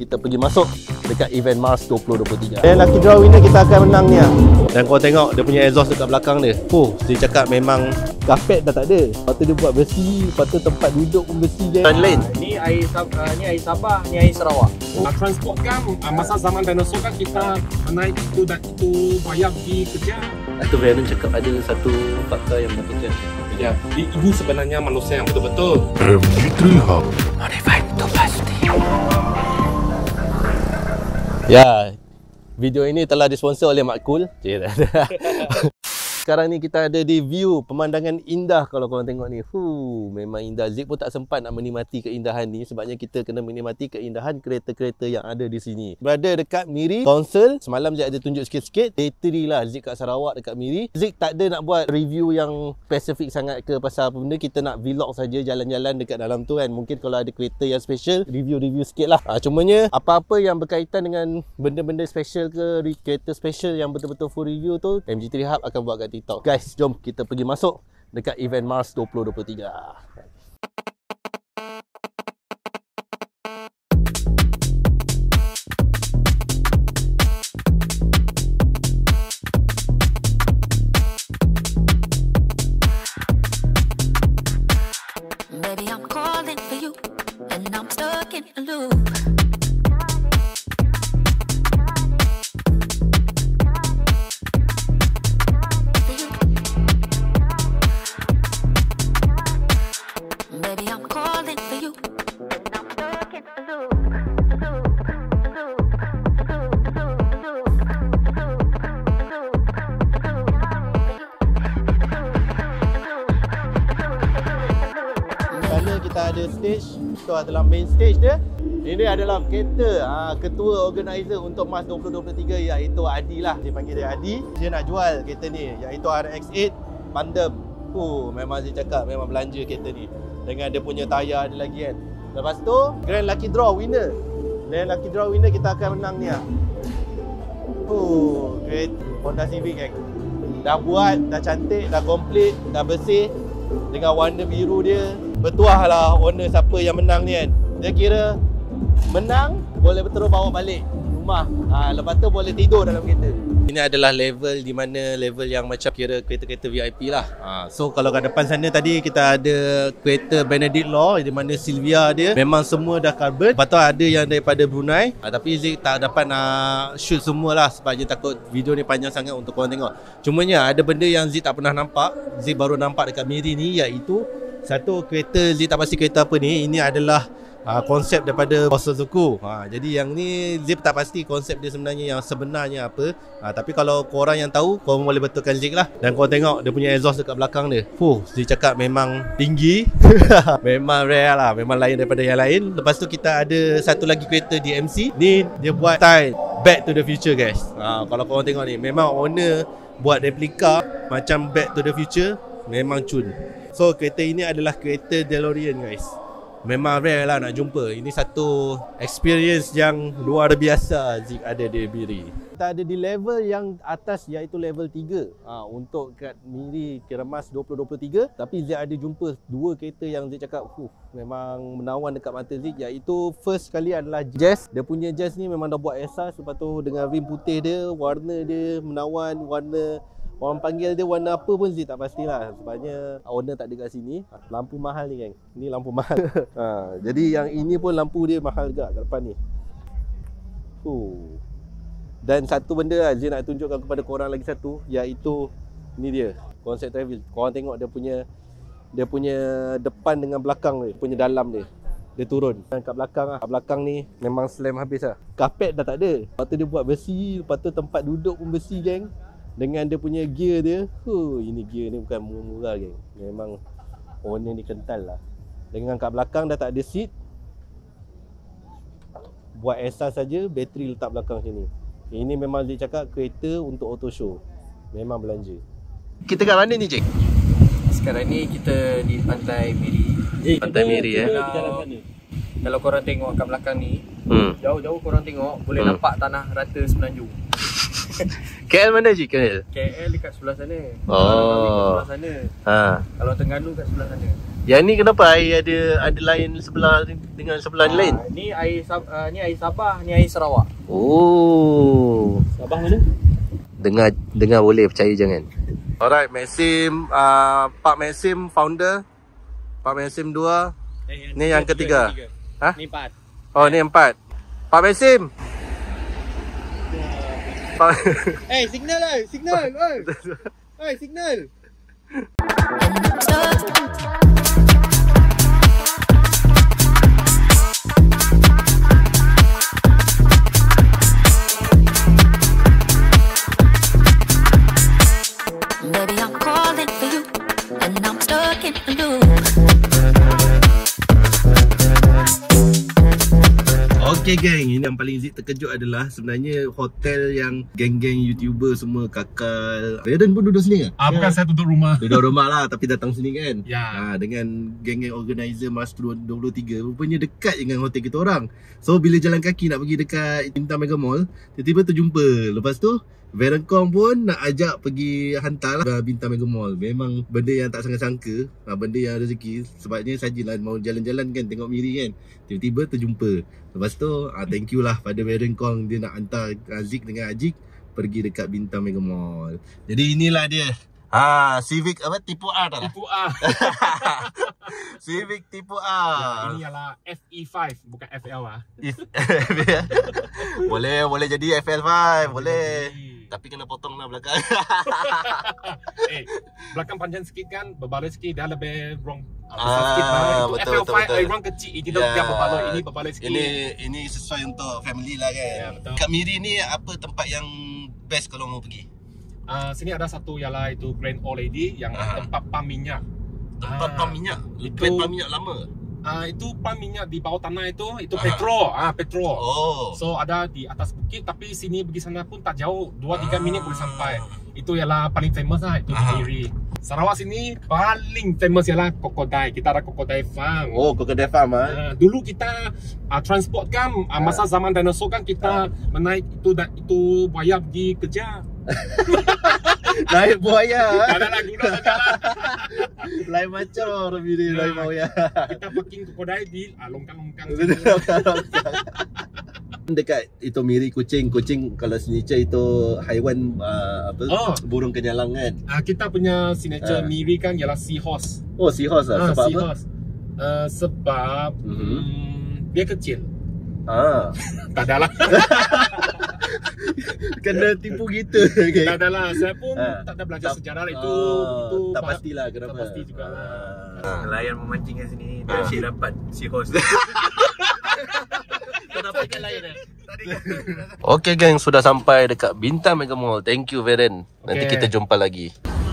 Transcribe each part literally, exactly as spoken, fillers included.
kita pergi masuk dekat event Mars dua ribu dua puluh tiga. Dan lucky draw winner kita akan menang ni. Dan kau tengok dia punya exhaust dekat belakang dia. Fuh, dia cakap memang kapet dah tak ada. Lepas tu dia buat besi, lepas tu tempat duduk pun besi je. Dan lain. Ni air uh, ni air Sabah, ni air Sarawak. Oh. Uh, transport kan uh, masa zaman dinosaur kan kita naik itu dan itu bayar pergi kerja. Itu Brandon cakap ada satu fakta yang betul. Ya, ibu sebenarnya manusia yang betul-betul. M G tiga Hub. Modified to pasti. Ya, video ini telah disponsor oleh Mak Cool. Sekarang ni kita ada di view pemandangan indah kalau korang tengok ni. Huh, memang indah. Zik pun tak sempat nak menikmati keindahan ni sebabnya kita kena menikmati keindahan kereta-kereta yang ada di sini. Berada dekat Miri Council. Semalam Zik ada tunjuk sikit-sikit. Day three lah Zik kat Sarawak dekat Miri. Zik tak ada nak buat review yang spesifik sangat ke pasal apa benda. Kita nak vlog saja jalan-jalan dekat dalam tu kan. Mungkin kalau ada kereta yang special, review-review sikit lah. Ha, cumanya apa-apa yang berkaitan dengan benda-benda special ke kereta special yang betul-betul full review tu, M G tiga Hub akan buat kat TikTok. Guys, jom kita pergi masuk dekat event Mars dua ribu dua puluh tiga. Baby, I'm calling for you and I'm stuck in a loop. Kita ada stage, itu adalah main stage dia. Ini adalah kereta ha, ketua organizer untuk Mars dua ribu dua puluh tiga iaitu Adi lah. Dia panggil dia Adi. Dia nak jual kereta ni iaitu R X lapan Pandem. Oh, memang dia cakap memang belanja kereta ni. Dengan dia punya tayar dia lagi kan. Lepas tu Grand Lucky Draw winner. Grand Lucky Draw winner kita akan menang ni lah. Oh, kereta Honda Civic kan. Dah buat, dah cantik, dah komplit, dah bersih. Dengan warna biru dia. Bertuah lah owner siapa yang menang ni kan. Dia kira menang boleh betul bawa balik rumah. Ha, lepas tu boleh tidur dalam kereta. Ini adalah level di mana level yang macam kira kereta-kereta V I P lah. Ha, so kalau kat depan sana tadi kita ada kereta Benedict Law di mana Silvia dia memang semua dah carbon. Lepas tu ada yang daripada Brunei. Ha, tapi Zik tak dapat nak shoot semua lah sebab dia takut video ni panjang sangat untuk korang tengok. Cumanya ada benda yang Zik tak pernah nampak. Zik baru nampak dekat Miri ni iaitu satu kereta, Zik tak pasti kereta apa ni. Ini adalah uh, konsep daripada Osozuku. Ha, jadi yang ni Zik tak pasti konsep dia sebenarnya yang sebenarnya apa. Ha, tapi kalau korang yang tahu, korang boleh betulkan Zik lah. Dan korang tengok dia punya exhaust dekat belakang dia. Fuh, Zik cakap memang tinggi. Memang rare lah, memang lain daripada yang lain. Lepas tu kita ada satu lagi kereta D M C. Ni dia buat style Back to the Future guys. Ha, kalau korang tengok ni, memang owner buat replika macam Back to the Future. Memang cun. So kereta ini adalah kereta DeLorean guys. Memang rare lah nak jumpa. Ini satu experience yang luar biasa Zik ada di Miri. Kita ada di level yang atas iaitu level tiga ha, untuk kat Miri Mars dua ribu dua puluh tiga. Tapi Zik ada jumpa dua kereta yang Zik cakap huh, memang menawan dekat mata Zik. Iaitu first kali adalah Jazz. Dia punya Jazz ni memang dah buat Esas. Lepas tu dengan rim putih dia, warna dia menawan. Warna orang panggil dia warna apa pun Zik tak pastilah. Sebabnya owner tak ada kat sini. Lampu mahal ni kan. Ni lampu mahal. ha, jadi yang ini pun lampu dia mahal juga kat depan ni. Oh. Dan satu benda lah Zik nak tunjukkan kepada korang lagi satu. Iaitu ni dia konsep travel. Korang tengok dia punya dia punya depan dengan belakang dia, punya dalam dia. Dia turun. Dan kat belakang lah. Kat belakang ni memang slam habis lah. Kapet dah tak ada. Lepas tu dia buat besi. Lepas tu tempat duduk pun besi geng. Dengan dia punya gear dia, huh, ini gear ni bukan murah-murah geng. Memang owner ni kental lah. Dengan kat belakang dah tak ada seat. Buat esas saja, bateri letak belakang sini. Ini memang dia cakap kereta untuk auto show. Memang belanja. Kita kat mana ni Cik? Sekarang ni kita di Pantai Miri. Eh, Pantai Miri eh. Kalau, kalau korang tengok kat belakang ni, hmm. jauh-jauh korang tengok boleh hmm. nampak tanah rata Semenanjung. K L mana Cik? K L? K L dekat sebelah sana. Oh. Dekat sebelah sana. Ha. Kalau Terengganu kat sebelah sana. Yang ni kenapa air ada ada lain sebelah dengan sebelah Ah, lain? Ni air Sab- uh, ni air Sabah, ni air Sarawak. Oh. Sabah mana? Dengar dengar boleh, percaya jangan. Alright, Maxim, uh, Pak Maxim founder. Pak Maxim dua. Eh, Ni yang ketiga. Ha? Ni empat. Oh, ni empat. Pak Maxim. Pak Eh, signal lah, signal. Oi. Oi, signal. And I'm stuck. Baby, I'm calling for you, and I'm stuck in a loop. Okay geng, ini yang paling Zik terkejut adalah sebenarnya hotel yang geng-geng YouTuber semua kakal. Raiden pun duduk sini ke? Ah, bukan, saya duduk rumah. Duduk rumah lah tapi datang sini kan? Ya. Ha, dengan geng-geng organizer Mas dua puluh tiga rupanya dekat dengan hotel kita orang. So bila jalan kaki nak pergi dekat Bintang Mega Mall, tiba-tiba terjumpa. Lepas tu Varen Kong pun nak ajak pergi hantar lah Bintang Mega Mall. Memang benda yang tak sangka-sangka, ha, benda yang rezeki. Sebabnya sajalah mau jalan-jalan kan, tengok Miri kan, tiba-tiba terjumpa. Lepas tu ha, thank you lah pada Varen Kong, dia nak hantar Aziz dengan Ajik pergi dekat Bintang Mega Mall. Jadi inilah dia. Ha, Civic apa tipu R tak? Tipu A. Civic tipu Ya, R. ini ialah F E lima, bukan F L ah. If, boleh boleh jadi F L lima, boleh. Jadi. Tapi kena potong lah belakang. Eh, belakang panjang sikit kan, berbaloi sikit, dah lebih wrong. Ah, sikit lah. Itu betul, F L lima betul, betul. eh, orang kecil, ini yeah. Dia berbaloi, ini berbaloi sikit. Ini ini sesuai untuk family lah kan. Ya, betul. Kat Miri ni apa tempat yang best kalau mau pergi? Uh, sini ada satu ialah itu Grand Old Lady yang Ah. tempat pam minyak. Tempat Ah, pam minyak. itu- Grand pam minyak lama. Uh, itu pam minyak di bawah tanah itu, itu Ah. petrol, ah petrol. Oh. So ada di atas bukit, tapi sini pergi sana pun tak jauh, dua tiga Ah. minit boleh sampai. Itu ialah paling famous lah, itu di Ah. Miri. Sarawak sini paling famous ialah Kokodai. Kita ada Kokodai Farm. Oh, Kokodai Farm ah. Uh, dulu kita uh, transport kan, uh, masa zaman dinosaur kan kita menaik itu dan itu buaya pergi kerja. Naik buaya. Tak ada lah guna jalan. Lain macam orang Miri naik buaya. Kita parking Kokodai di uh, longkang-longkang. Dekat itu Miri kucing, kucing kalau signature itu haiwan uh, apa? Oh. Burung kenyalang kan. Uh, kita punya signature Ah. Miri kan ialah seahorse. Oh, seahorse lah. Ah, Sebab apa? seahorse. Uh, sebab Mhm. mm, dia kecil. Ah. Tak ada lah. Kena tipu kita. Okay. Tak ada lah. Saya pun Ah. tak ada belajar Tak- sejarah itu. Oh, itu tak bah- pastilah kenapa. Tak pasti juga lah. Ah. Nelayan memancing kat sini, dia asyik dapat seahorse. Kenapa ikan lain eh? Okay geng, sudah sampai dekat Bintang Mega Mall. Thank you Varen. Nanti Okay. kita jumpa lagi.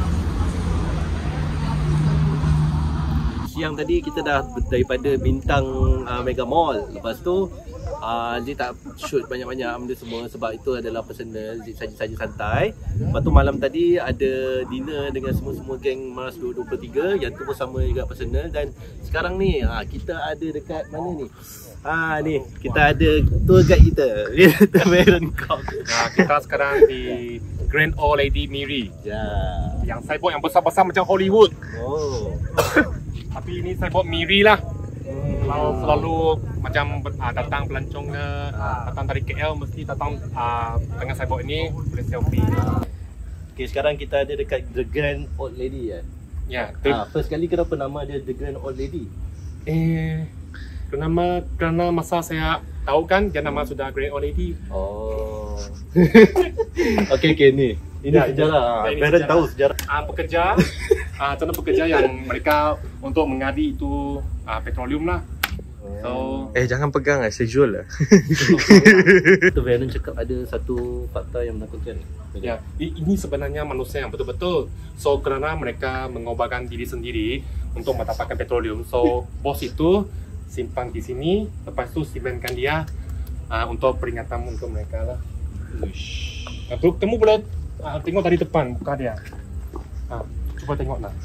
Siang tadi kita dah daripada Bintang uh, Mega Mall. Lepas tu uh, Zee tak shoot banyak-banyak benda semua sebab itu adalah personal. Zee saja-saja santai. Lepas tu malam tadi ada dinner dengan semua-semua geng Mars dua puluh tiga. Yang tu pun sama juga personal. Dan sekarang ni uh, kita ada dekat mana ni? Ah ni kita ada tour guide kita. Kita Varen Kong. Nah, kita sekarang di Grand Old Lady Miri. Ya. Yang saya buat yang besar-besar macam Hollywood. Oh. Tapi ini saya buat Miri lah. Kalau selalu macam uh, datang pelancong ke, datang dari K L mesti datang uh, dengan saya buat ini boleh selfie. Okay, sekarang kita ada dekat The Grand Old Lady ya. Ya, tu. Ah, first kali kenapa nama dia The Grand Old Lady? Eh, kenapa kerana masa saya tahu kan dia nama sudah Grand Old Lady. Oh. Okey okey ni. Ini Ya, sejarah. ini Varen sejarah. tahu sejarah. Uh, pekerja, uh, contoh pekerja yang mereka untuk mengadi itu uh, petroleum lah. So, Eh, jangan pegang lah, sejual lah. Tu Varen cakap ada satu fakta yang menakutkan. ya, i- ini sebenarnya manusia yang betul-betul. So, kerana mereka mengubahkan diri sendiri untuk mendapatkan petroleum. So, bos itu simpan di sini, lepas tu simenkan dia uh, untuk peringatan untuk mereka lah. Uh, tu, kamu boleh uh, tengok dari depan muka dia. Uh, cuba tengok lah.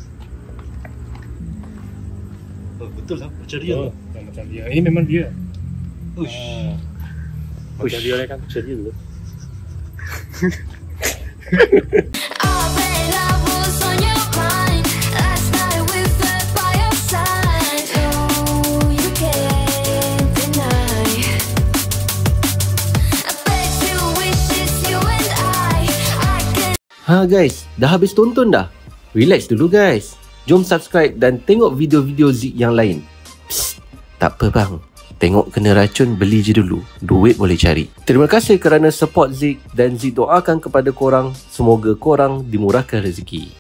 Oh, betul lah macam Oh, yang macam dia. Ini memang dia. Ush. Ah, macam dia kan. Macam dia tu. Oh, babe, I was on your mind. Last night we fell by your side. Ha guys, dah habis tonton dah? Relax dulu guys. Jom subscribe dan tengok video-video Zik yang lain. Psst, tak apa bang. Tengok kena racun, beli je dulu. Duit boleh cari. Terima kasih kerana support Zik dan Zik doakan kepada korang, semoga korang dimurahkan rezeki.